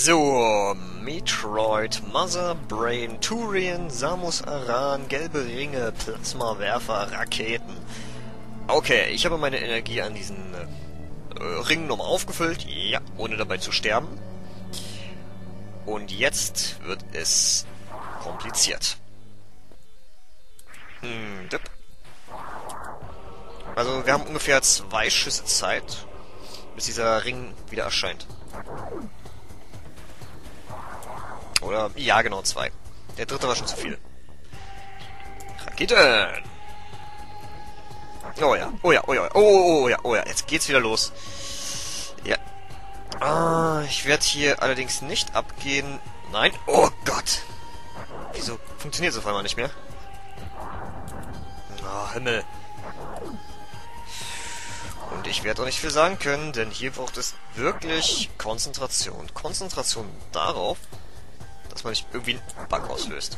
So, Metroid, Mother Brain, Turian, Samus Aran, gelbe Ringe, Plasmawerfer, Raketen. Okay, ich habe meine Energie an diesen Ringen nochmal aufgefüllt. Ja, ohne dabei zu sterben. Und jetzt wird es kompliziert. Also wir haben ungefähr 2 Schüsse Zeit, bis dieser Ring wieder erscheint. Oder, ja genau, 2. Der dritte war schon zu viel. Raketen! Oh ja, oh ja, oh ja, oh ja, oh ja, jetzt geht's wieder los. Ja. Ich werde hier allerdings nicht abgehen. Nein, oh Gott! Wieso funktioniert es auf einmal nicht mehr? Oh, Himmel. Und ich werde auch nicht viel sagen können, denn hier braucht es wirklich Konzentration. Konzentration darauf, dass man nicht irgendwie einen Bug auslöst.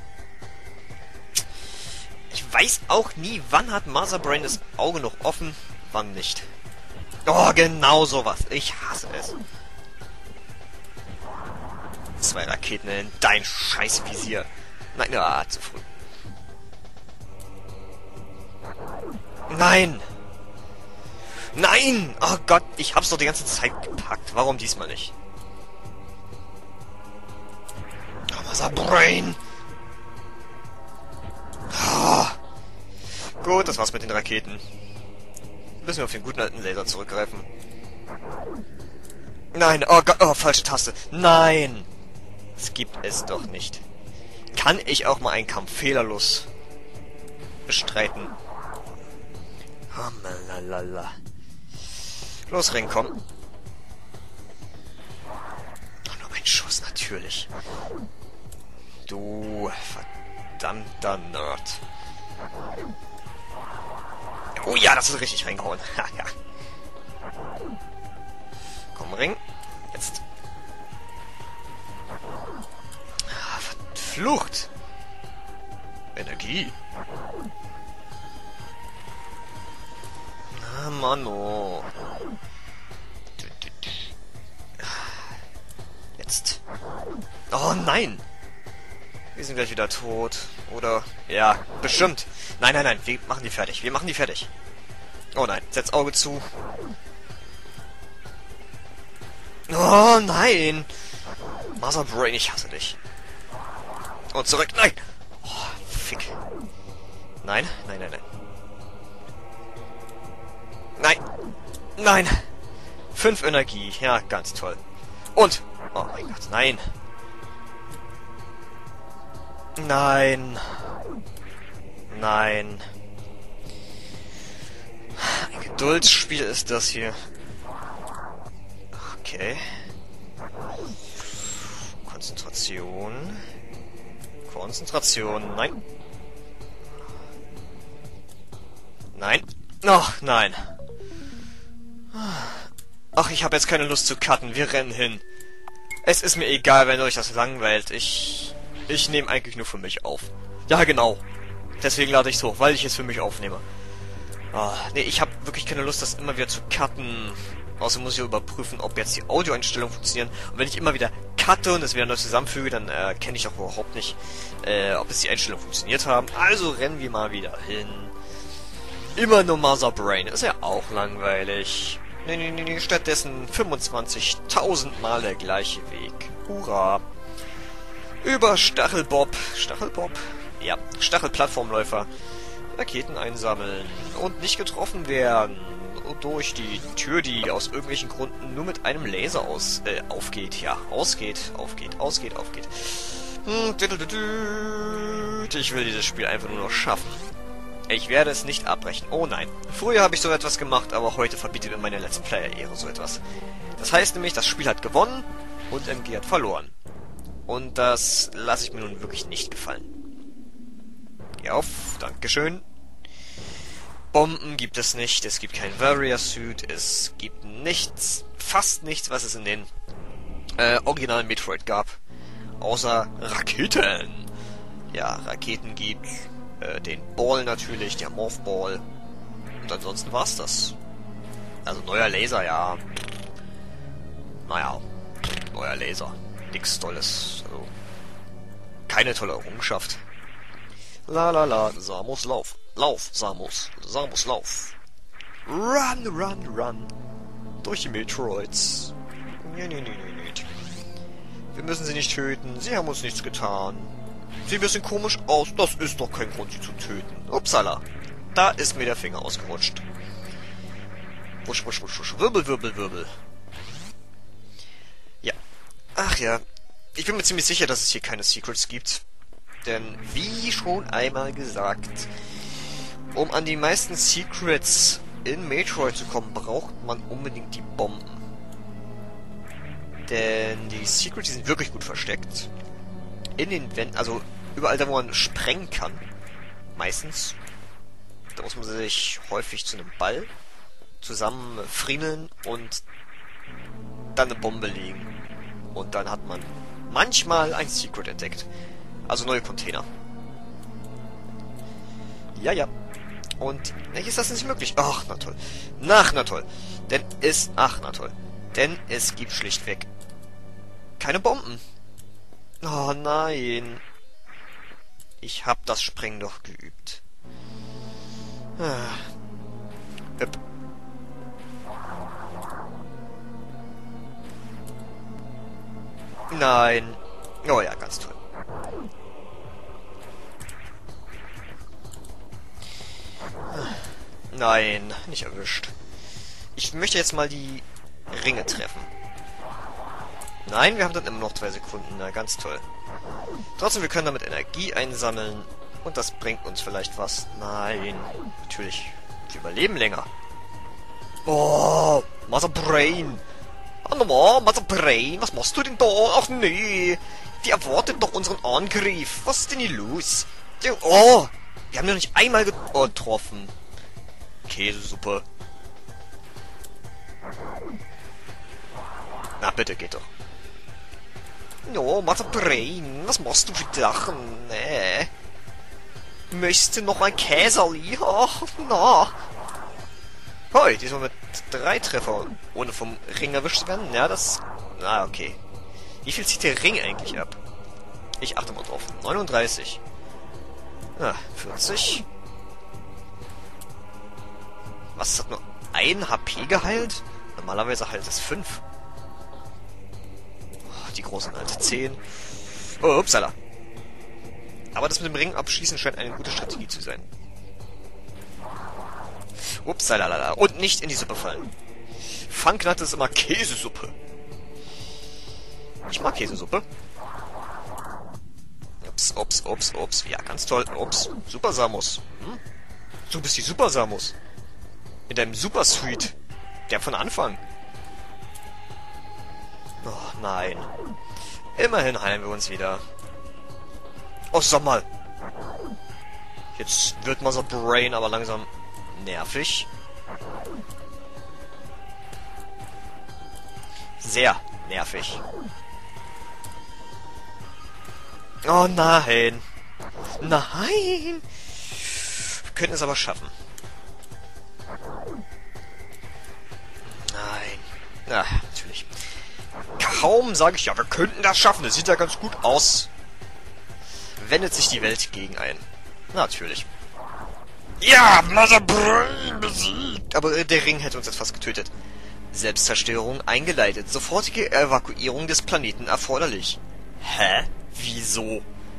Ich weiß auch nie, wann hat Mother Brain das Auge noch offen, wann nicht. Oh, genau sowas. Ich hasse es. 2 Raketen in dein Scheißvisier. Nein, zu früh. Nein! Nein! Oh Gott, ich hab's doch die ganze Zeit gepackt. Warum diesmal nicht? Oh, Mother Brain! Oh. Gut, das war's mit den Raketen. Müssen wir auf den guten alten Laser zurückgreifen. Nein, oh Gott, oh, falsche Taste. Nein! Das gibt es doch nicht. Kann ich auch mal einen Kampf fehlerlos bestreiten? Oh, malalala. Los, Ring, komm. Oh, nur ein Schuss, natürlich. Du verdammter Nerd. Oh ja, das ist richtig reingehauen. Ja. Komm, Ring. Jetzt. Verflucht. Energie. Na, Mano. Jetzt. Oh nein. Wir sind gleich wieder tot. Oder? Ja, bestimmt. Nein, nein, nein. Wir machen die fertig. Wir machen die fertig. Oh nein. Setz Auge zu. Oh nein. Mother Brain, ich hasse dich. Und zurück. Nein. Oh, fick. Nein, nein, nein, nein. Nein. Nein. 5 Energie. Ja, ganz toll. Und. Oh mein Gott, nein. Nein. Nein. Ein Geduldsspiel ist das hier. Okay. Konzentration. Konzentration. Nein. Nein. Ach, nein. Ach, ich habe jetzt keine Lust zu cutten. Wir rennen hin. Es ist mir egal, wenn euch das langweilt. Ich nehme eigentlich nur für mich auf. Ja, genau. Deswegen lade ich es hoch, weil ich es für mich aufnehme. Nee, ich habe wirklich keine Lust, das immer wieder zu cutten. Außerdem muss ich überprüfen, ob jetzt die Audioeinstellungen funktionieren. Und wenn ich immer wieder cutte und es wieder neu zusammenfüge, dann kenne ich auch überhaupt nicht, ob es die Einstellungen funktioniert haben. Also rennen wir mal wieder hin. Immer nur Mother Brain. Ist ja auch langweilig. Nee. Stattdessen 25.000 Mal der gleiche Weg. Hurra. Über Stachelbob. Stachelbob? Ja. Stachelplattformläufer. Raketen einsammeln. Und nicht getroffen werden. Durch die Tür, die aus irgendwelchen Gründen nur mit einem Laser aufgeht. Ja, aufgeht. Ich will dieses Spiel einfach nur noch schaffen. Ich werde es nicht abbrechen. Oh nein. Früher habe ich so etwas gemacht, aber heute verbietet mir meine Let's Player-Ehre so etwas. Das heißt nämlich, das Spiel hat gewonnen und MG hat verloren. Und das lasse ich mir nun wirklich nicht gefallen. Ja, dankeschön. Bomben gibt es nicht, es gibt kein Warrior Suit, es gibt nichts, fast nichts, was es in den originalen Metroid gab. Außer Raketen. Ja, Raketen gibt's. Den Ball natürlich, der Morph Ball. Und ansonsten war's das. Also neuer Laser, ja. Naja, neuer Laser. nichts Tolles. Also, keine tolle Errungenschaft. La la la, Samus, lauf. Lauf, Samus. Samus, lauf. Run, run, run. Durch die Metroids. Nee. Wir müssen sie nicht töten. Sie haben uns nichts getan. Sieht ein bisschen komisch aus. Das ist doch kein Grund, sie zu töten. Upsala. Da ist mir der Finger ausgerutscht. Wusch, wusch, wusch, wusch. Wirbel, wirbel, wirbel. Ja. Ach ja. Ich bin mir ziemlich sicher, dass es hier keine Secrets gibt. Denn, wie schon einmal gesagt, um an die meisten Secrets in Metroid zu kommen, braucht man unbedingt die Bomben. Denn die Secrets, die sind wirklich gut versteckt. In den Wänden, also überall da, wo man sprengen kann. Meistens. Da muss man sich häufig zu einem Ball zusammen friemeln und dann eine Bombe legen. Und dann hat man manchmal ein Secret entdeckt. Also neue Container. Ja. Und hier ist das nicht möglich. Ach, na toll. Ach, na toll. Ach, na toll. Denn es gibt schlichtweg keine Bomben. Oh nein. Ich hab das Sprengen doch geübt. Hüpp. Nein. Oh ja, ganz toll. Nein, nicht erwischt. Ich möchte jetzt mal die Ringe treffen. Nein, wir haben dann immer noch 2 Sekunden. Na, ganz toll. Trotzdem, wir können damit Energie einsammeln. Und das bringt uns vielleicht was. Nein, natürlich. Wir überleben länger. Oh, Mother Brain. Oh, Mother Brain, was machst du denn da? Ach nee, die erwartet doch unseren Angriff. Was ist denn hier los? Oh, wir haben ja nicht einmal getroffen. Käsesuppe. Na bitte, geht doch. No, Mother Brain, was machst du für Sachen? Nee. Möchtest du noch ein Käserli? Ach, na. Hoi, diesmal mit 3 Treffer, ohne vom Ring erwischt zu werden. Ja, das... Ah, okay. Wie viel zieht der Ring eigentlich ab? Ich achte mal drauf. 39. Ah, 40. Was, hat nur 1 HP geheilt? Normalerweise heilt es 5. Oh, die großen alte 10. Oh, upsala. Aber das mit dem Ring abschießen scheint eine gute Strategie zu sein. Upsalalala. Und nicht in die Suppe fallen. Fangknatte ist immer Käsesuppe. Ich mag Käsesuppe. Ups. Ja, ganz toll. Ups. Super Samus. Hm? Du bist die Super Samus. In deinem Super Suite. Der von Anfang. Oh, nein. Immerhin heilen wir uns wieder. Oh, sag mal. Jetzt wird Mother Brain aber langsam nervig. Sehr nervig. Oh nein. Nein. Wir könnten es aber schaffen. Nein. Na, natürlich. Kaum sage ich ja, wir könnten das schaffen. Das sieht ja ganz gut aus. Wendet sich die Welt gegen ein. Natürlich. Ja, Mother Brain besiegt. Aber der Ring hätte uns jetzt fast getötet. Selbstzerstörung eingeleitet. Sofortige Evakuierung des Planeten erforderlich. Hä? Wieso?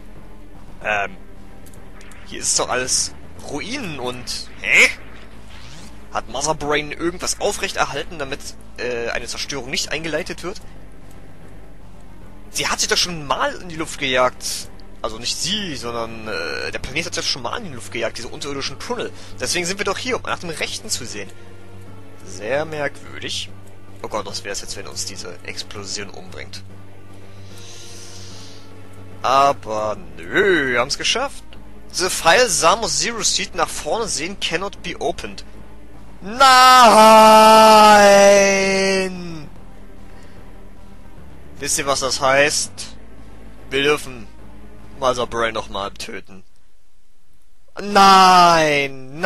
Hier ist doch alles Ruinen und... Hä? Hat Mother Brain irgendwas aufrechterhalten, damit eine Zerstörung nicht eingeleitet wird? Sie hat sich doch schon mal in die Luft gejagt. Also nicht sie, sondern der Planet hat sich schon mal in die Luft gejagt, diese unterirdischen Tunnel. Deswegen sind wir doch hier, um nach dem Rechten zu sehen. Sehr merkwürdig. Oh Gott, was wäre es jetzt, wenn uns diese Explosion umbringt? Aber nö, wir haben es geschafft. The file Samus Zero Seed nach vorne sehen cannot be opened. Nein! Wisst ihr, was das heißt? Wir dürfen Mother Brain nochmal töten. Nein!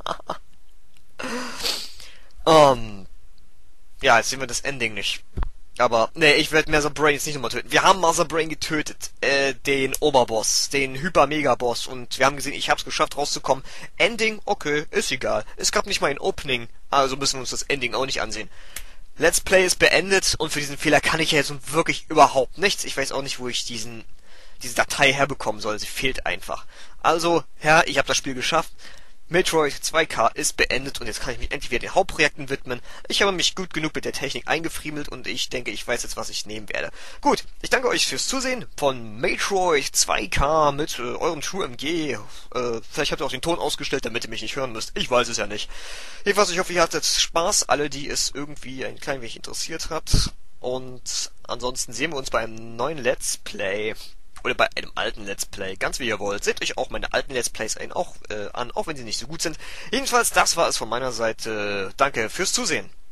Ja, jetzt sehen wir das Ending nicht. Aber, nee, ich werde Mother Brain jetzt nicht nochmal töten. Wir haben Mother Brain getötet. Den Oberboss, den Hyper-Mega-Boss. Und wir haben gesehen, ich hab's geschafft rauszukommen. Ending, okay, ist egal. Es gab nicht mal ein Opening. Also müssen wir uns das Ending auch nicht ansehen. Let's Play ist beendet und für diesen Fehler kann ich ja jetzt wirklich überhaupt nichts. Ich weiß auch nicht, wo ich diese Datei herbekommen soll. Sie fehlt einfach. Also, ja, ich habe das Spiel geschafft. Metroid 2K ist beendet und jetzt kann ich mich endlich wieder den Hauptprojekten widmen. Ich habe mich gut genug mit der Technik eingefriemelt und ich denke, ich weiß jetzt, was ich nehmen werde. Gut, ich danke euch fürs Zusehen von Metroid 2K mit eurem True MG. Vielleicht habt ihr auch den Ton ausgestellt, damit ihr mich nicht hören müsst. Ich weiß es ja nicht. Jedenfalls, ich hoffe, ihr hattet Spaß, alle, die es irgendwie ein klein wenig interessiert hat. Und ansonsten sehen wir uns beim neuen Let's Play. Oder bei einem alten Let's Play, ganz wie ihr wollt. Seht euch auch meine alten Let's Plays an, auch wenn sie nicht so gut sind. Jedenfalls, das war es von meiner Seite. Danke fürs Zusehen.